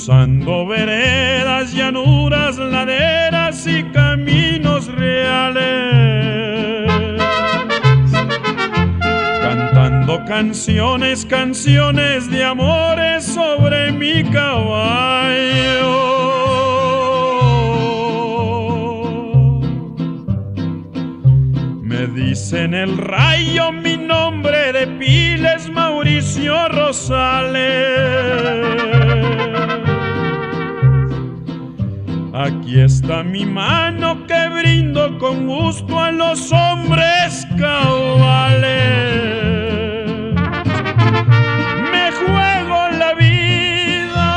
cruzando veredas, llanuras, laderas y caminos reales, cantando canciones, canciones de amores sobre mi caballo. Me dicen el rayo, mi nombre de pila es Mauricio Rosales. Aquí está mi mano que brindo con gusto a los hombres cabales. Me juego la vida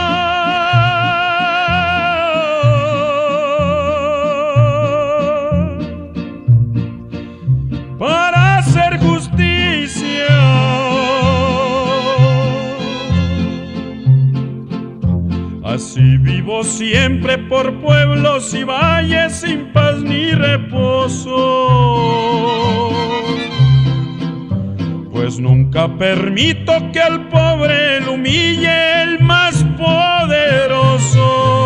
para hacer justicia. Así vivo siempre por pueblos y valles sin paz ni reposo, pues nunca permito que al pobre lo humille el más poderoso.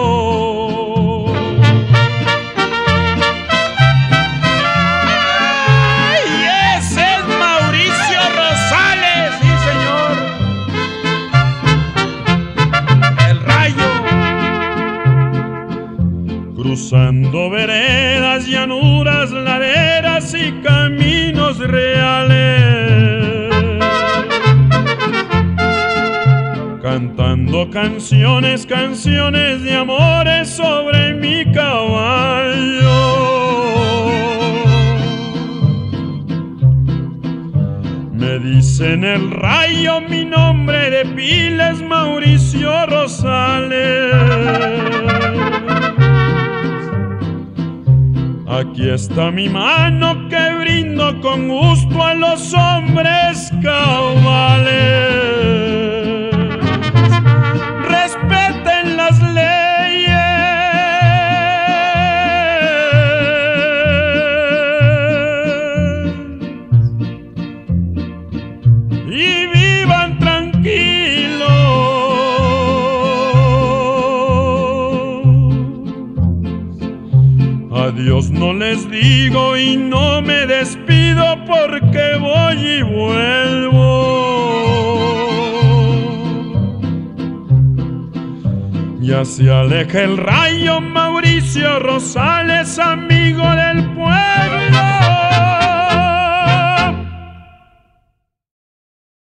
Cruzando veredas, llanuras, laderas y caminos reales, cantando canciones, canciones de amores sobre mi caballo. Me dicen el rayo, mi nombre de pila es Mauricio Rosales. Aquí está mi mano que brindo con gusto a los hombres cabales. Respeten las leyes y vivan tranquilos. Adiós no les digo y no me despido porque voy y vuelvo. Ya se aleja el rayo, Mauricio Rosales, a mí